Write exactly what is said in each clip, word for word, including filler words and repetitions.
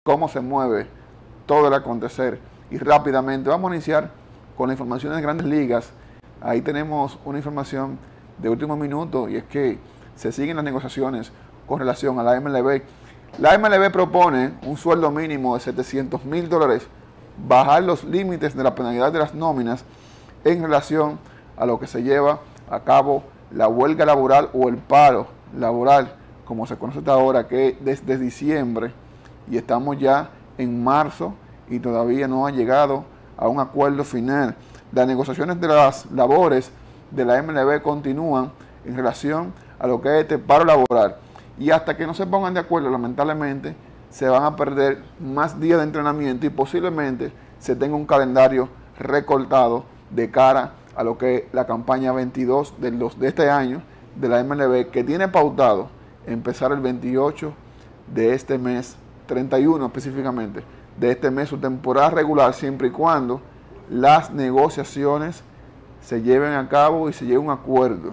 cómo se mueve todo el acontecer. Y rápidamente vamos a iniciar con la información de Grandes Ligas. Ahí tenemos una información de último minuto y es que se siguen las negociaciones con relación a la M L B. La M L B propone un sueldo mínimo de setecientos mil dólares, bajar los límites de la penalidad de las nóminas en relación a lo que se lleva a cabo la huelga laboral o el paro laboral, como se conoce hasta ahora, que desde diciembre y estamos ya en marzo y todavía no ha llegado a un acuerdo final. Las negociaciones de las labores de la M L B continúan en relación a lo que es este paro laboral y hasta que no se pongan de acuerdo, lamentablemente se van a perder más días de entrenamiento y posiblemente se tenga un calendario recortado de cara a lo que es la campaña veintidós de, los, de este año de la M L B, que tiene pautado empezar el veintiocho de este mes, treinta y uno específicamente, de este mes, su temporada regular, siempre y cuando las negociaciones se lleven a cabo y se llegue a un acuerdo.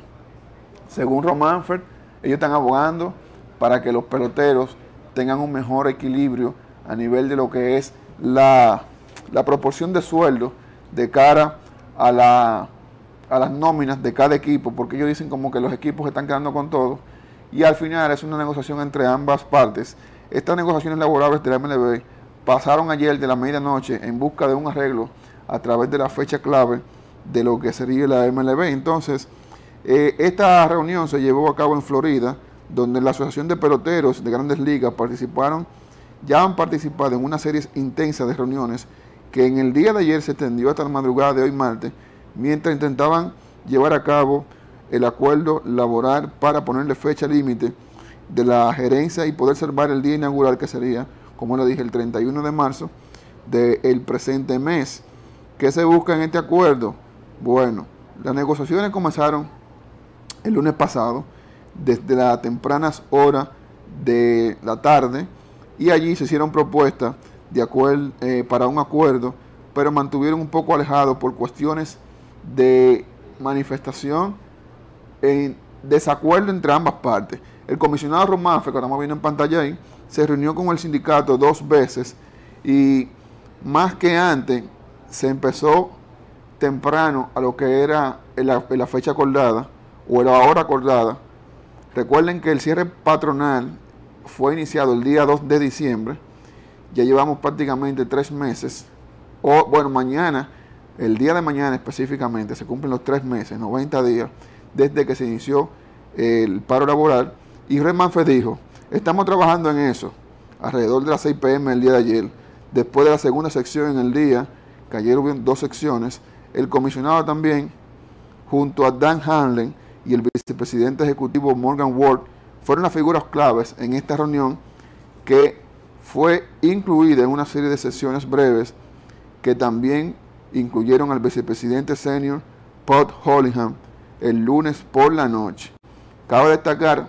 Según Rob Manfred, ellos están abogando para que los peloteros tengan un mejor equilibrio a nivel de lo que es la, la proporción de sueldo de cara a, la, a las nóminas de cada equipo, porque ellos dicen como que los equipos están quedando con todo, y al final es una negociación entre ambas partes. Estas negociaciones laborales de la M L B pasaron ayer de la medianoche en busca de un arreglo a través de la fecha clave de lo que sería la M L B. Entonces, eh, esta reunión se llevó a cabo en Florida, donde la Asociación de Peloteros de Grandes Ligas participaron, ya han participado en una serie intensa de reuniones que en el día de ayer se extendió hasta la madrugada de hoy martes, mientras intentaban llevar a cabo el acuerdo laboral para ponerle fecha límite de la gerencia y poder salvar el día inaugural, que sería, como le dije, el treinta y uno de marzo del presente mes. ¿Qué se busca en este acuerdo? Bueno, las negociaciones comenzaron el lunes pasado, desde las tempranas horas de la tarde, y allí se hicieron propuestas de acuerdo, eh, para un acuerdo, pero mantuvieron un poco alejados por cuestiones de manifestación en desacuerdo entre ambas partes. El comisionado Rob Manfred, que estamos viendo en pantalla ahí, se reunió con el sindicato dos veces y más que antes se empezó temprano a lo que era la, la fecha acordada o la hora acordada. Recuerden que el cierre patronal fue iniciado el día dos de diciembre, ya llevamos prácticamente tres meses, o bueno, mañana, el día de mañana específicamente, se cumplen los tres meses, noventa días, desde que se inició el paro laboral, y Rob Manfred dijo, estamos trabajando en eso, alrededor de las seis pe eme el día de ayer, después de la segunda sección en el día, que ayer hubo dos secciones, el comisionado también, junto a Dan Hanlen y el vicepresidente ejecutivo Morgan Ward, fueron las figuras claves en esta reunión que fue incluida en una serie de sesiones breves que también incluyeron al vicepresidente senior Bud Hollingham el lunes por la noche. Cabe destacar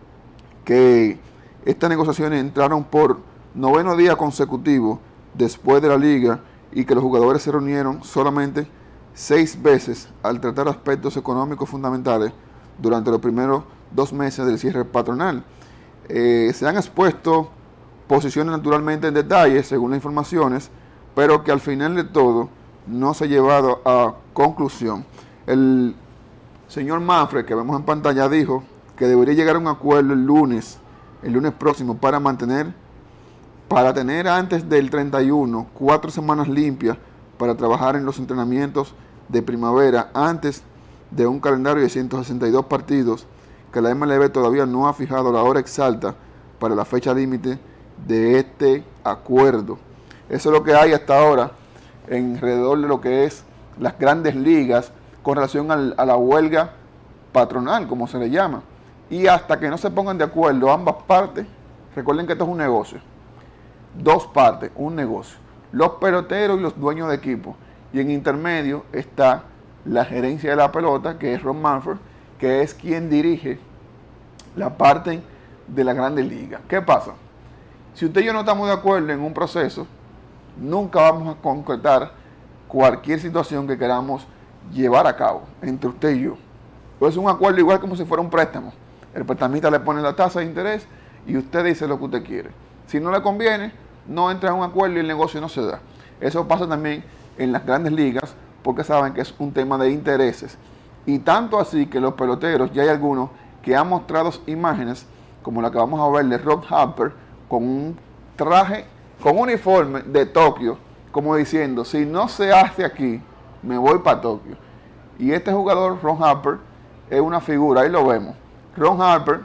que estas negociaciones entraron por noveno día consecutivo después de la liga y que los jugadores se reunieron solamente seis veces al tratar aspectos económicos fundamentales durante los primeros dos meses del cierre patronal. Eh, se han expuesto posiciones naturalmente en detalle según las informaciones, pero que al final de todo no se ha llevado a conclusión. El señor Manfred, que vemos en pantalla, dijo que debería llegar a un acuerdo el lunes, el lunes próximo, para mantener, para tener antes del treinta y uno, cuatro semanas limpias para trabajar en los entrenamientos de primavera antes de un calendario de ciento sesenta y dos partidos que la M L B todavía no ha fijado la hora exacta para la fecha límite de este acuerdo. Eso es lo que hay hasta ahora en alrededor de lo que es las Grandes Ligas con relación al, a la huelga patronal, como se le llama. Y hasta que no se pongan de acuerdo ambas partes, recuerden que esto es un negocio. Dos partes, un negocio. Los peloteros y los dueños de equipo. Y en intermedio está la gerencia de la pelota, que es Rob Manfred, que es quien dirige la parte de la Grandes Ligas. ¿Qué pasa? Si usted y yo no estamos de acuerdo en un proceso, nunca vamos a concretar cualquier situación que queramos llevar a cabo entre usted y yo. Pues es un acuerdo igual como si fuera un préstamo. El prestamista le pone la tasa de interés y usted dice lo que usted quiere. Si no le conviene, no entran en un acuerdo y el negocio no se da. Eso pasa también en las grandes ligas porque saben que es un tema de intereses. Y tanto así que los peloteros, ya hay algunos que han mostrado imágenes, como la que vamos a ver de Ron Harper, con un traje, con un uniforme de Tokio, como diciendo, si no se hace aquí, me voy para Tokio. Y este jugador, Ron Harper, es una figura, ahí lo vemos. Ron Harper,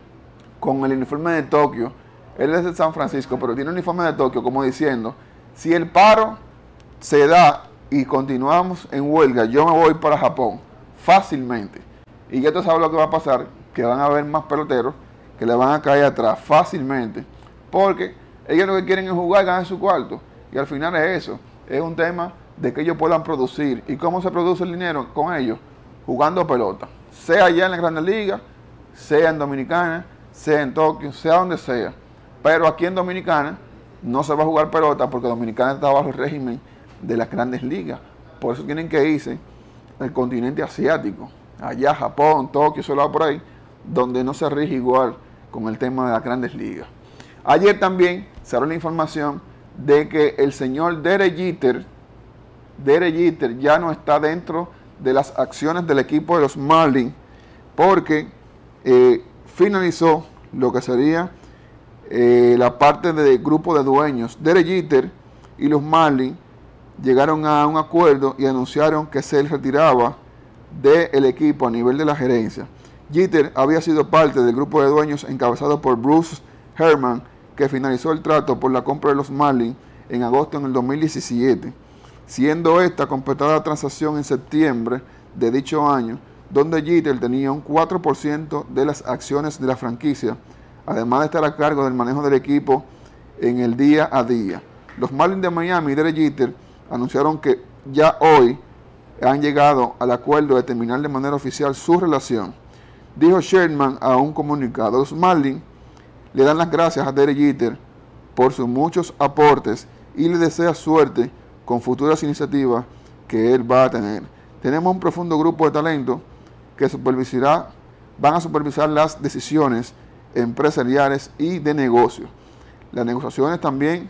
con el uniforme de Tokio, él es de San Francisco, pero tiene un uniforme de Tokio, como diciendo, si el paro se da y continuamos en huelga, yo me voy para Japón, fácilmente. Y ya tú sabes lo que va a pasar, que van a haber más peloteros que le van a caer atrás fácilmente, porque ellos lo que quieren es jugar, ganar su cuarto, y al final es eso, es un tema de que ellos puedan producir. ¿Y cómo se produce el dinero con ellos? Jugando pelota, sea allá en la Grandes Ligas, sea en Dominicana, sea en Tokio, sea donde sea. Pero aquí en Dominicana no se va a jugar pelota porque Dominicana está bajo el régimen de las Grandes Ligas. Por eso tienen que irse al continente asiático, allá Japón, Tokio, ese lado por ahí, donde no se rige igual con el tema de las Grandes Ligas. Ayer también salió la información de que el señor Derek Jeter, Derek Jeter ya no está dentro de las acciones del equipo de los Marlins porque eh, finalizó lo que sería eh, la parte del grupo de dueños. Derek Jeter y los Marlins llegaron a un acuerdo y anunciaron que se retiraba del equipo a nivel de la gerencia. Jeter había sido parte del grupo de dueños encabezado por Bruce Herman, que finalizó el trato por la compra de los Marlins en agosto en el dos mil diecisiete, siendo esta completada la transacción en septiembre de dicho año, donde Jeter tenía un cuatro por ciento de las acciones de la franquicia, además de estar a cargo del manejo del equipo en el día a día. Los Marlins de Miami y Derek Jeter anunciaron que ya hoy han llegado al acuerdo de terminar de manera oficial su relación. Dijo Sherman a un comunicado, los Marlins le dan las gracias a Derek Jeter por sus muchos aportes y le desea suerte con futuras iniciativas que él va a tener. Tenemos un profundo grupo de talento que supervisará, van a supervisar las decisiones empresariales y de negocio. Las negociaciones también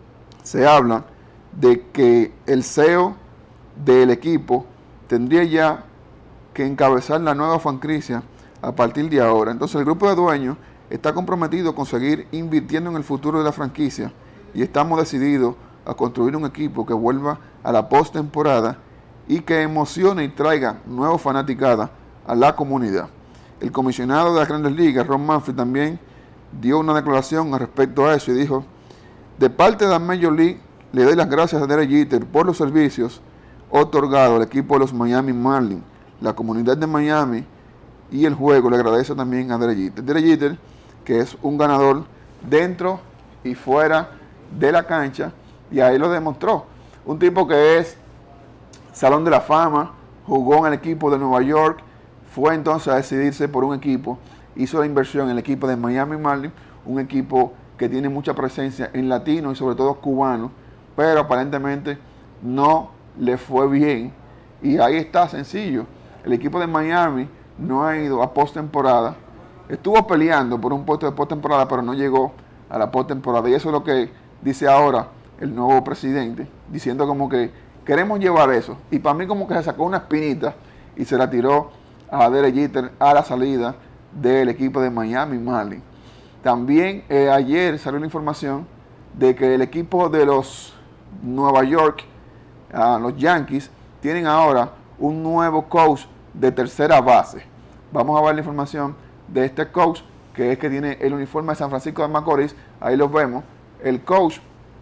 se habla de que el C E O del equipo tendría ya que encabezar la nueva franquicia a partir de ahora. Entonces el grupo de dueños está comprometido con seguir invirtiendo en el futuro de la franquicia y estamos decididos a construir un equipo que vuelva a la postemporada y que emocione y traiga nuevas fanaticadas a la comunidad. El comisionado de las Grandes Ligas, Ron Manfred, también dio una declaración al respecto a eso y dijo: de parte de la Major League, le doy las gracias a Derek Jeter por los servicios otorgados al equipo de los Miami Marlins. La comunidad de Miami y el juego le agradece también a Derek Jeter. Derek Jeter, que es un ganador dentro y fuera de la cancha, y ahí lo demostró. Un tipo que es Salón de la Fama, jugó en el equipo de Nueva York, fue entonces a decidirse por un equipo, hizo la inversión en el equipo de Miami Marlins, un equipo que tiene mucha presencia en latinos y sobre todo cubanos, pero aparentemente no le fue bien. Y ahí está, sencillo. El equipo de Miami no ha ido a postemporada. Estuvo peleando por un puesto de postemporada, pero no llegó a la postemporada. Y eso es lo que dice ahora el nuevo presidente, diciendo como que queremos llevar eso. Y para mí como que se sacó una espinita y se la tiró a Derek Jeter a la salida del equipo de Miami Marlins. También eh, ayer salió la información de que el equipo de los Nueva York, uh, los Yankees, tienen ahora un nuevo coach de tercera base. Vamos a ver la información de este coach, que es que tiene el uniforme de San Francisco de Macorís. Ahí los vemos. El coach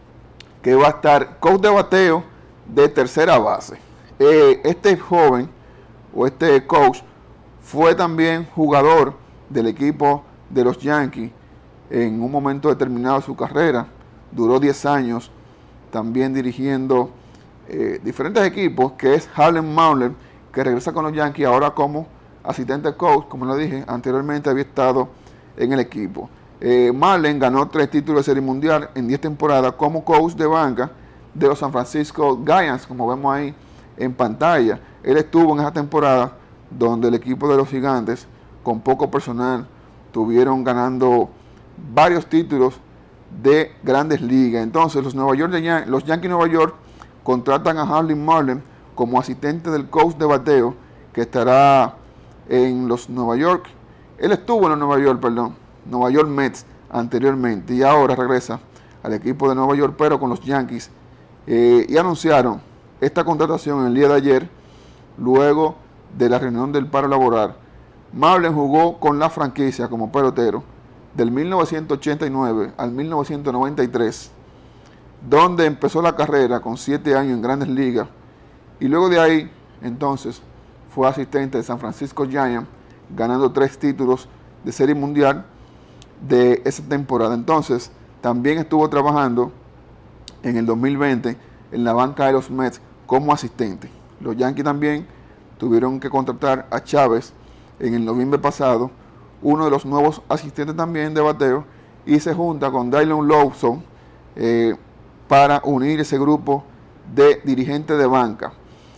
que va a estar, coach de bateo de tercera base. Eh, este joven, o este coach, fue también jugador del equipo de los Yankees en un momento determinado de su carrera. Duró diez años también dirigiendo eh, diferentes equipos, que es Harlan Mauler, que regresa con los Yankees ahora como asistente coach. Como lo dije anteriormente, había estado en el equipo. Eh, Marlin ganó tres títulos de Serie Mundial en diez temporadas como coach de banca de los San Francisco Giants, como vemos ahí en pantalla. Él estuvo en esa temporada donde el equipo de los Gigantes, con poco personal, tuvieron ganando varios títulos de Grandes Ligas. Entonces los, Nueva York, los Yankees de Nueva York contratan a Harley Marlin como asistente del coach de bateo, que estará en los Nueva York. Él estuvo en los Nueva York, perdón, Nueva York Mets anteriormente, y ahora regresa al equipo de Nueva York, pero con los Yankees. Eh, y anunciaron esta contratación el día de ayer, luego de la reunión del paro laboral. Marlin jugó con la franquicia como pelotero del mil novecientos ochenta y nueve al mil novecientos noventa y tres, donde empezó la carrera con siete años en Grandes Ligas, y luego de ahí, entonces, fue asistente de San Francisco Giants, ganando tres títulos de Serie Mundial de esa temporada. Entonces, también estuvo trabajando en el dos mil veinte en la banca de los Mets como asistente. Los Yankees también tuvieron que contratar a Chávez en el noviembre pasado, uno de los nuevos asistentes también de bateo, y se junta con Dillon Lawson eh, para unir ese grupo de dirigentes de banca.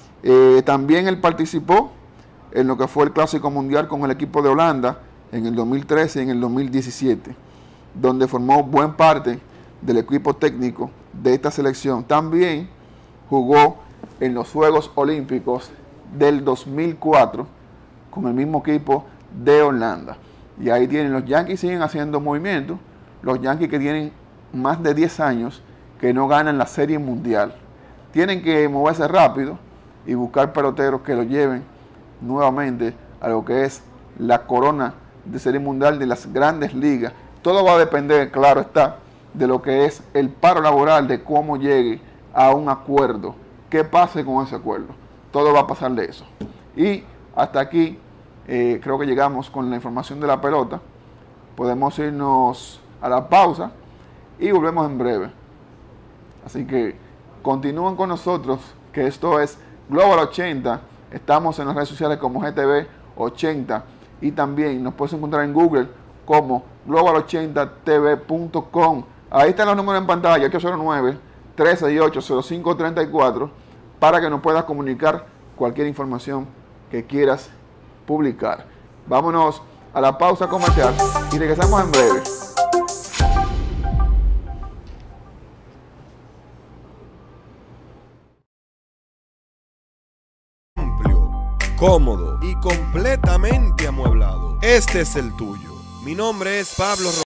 Eh, también él participó en lo que fue el Clásico Mundial con el equipo de Holanda en el dos mil trece y en el dos mil diecisiete, donde formó buena parte del equipo técnico de esta selección. También jugó en los Juegos Olímpicos del dos mil cuatro con el mismo equipo de Holanda. Y ahí tienen, los Yankees siguen haciendo movimientos, los Yankees que tienen más de diez años que no ganan la Serie Mundial. Tienen que moverse rápido y buscar peloteros que lo lleven nuevamente a lo que es la corona de Serie Mundial de las Grandes Ligas. Todo va a depender, claro está, de lo que es el paro laboral, de cómo llegue a un acuerdo, qué pase con ese acuerdo. Todo va a pasar de eso. Y hasta aquí eh, creo que llegamos con la información de la pelota. Podemos irnos a la pausa y volvemos en breve. Así que continúen con nosotros, que esto es Global ochenta. Estamos en las redes sociales como G T V ochenta y también nos puedes encontrar en Google como global ochenta t v punto com. Ahí están los números en pantalla, ocho cero nueve, tres seis ocho, cero cinco tres cuatro, para que nos puedas comunicar cualquier información que quieras publicar. Vámonos a la pausa comercial y regresamos en breve. Cómodo y completamente amueblado. Este es el tuyo. Mi nombre es Pablo Rodríguez.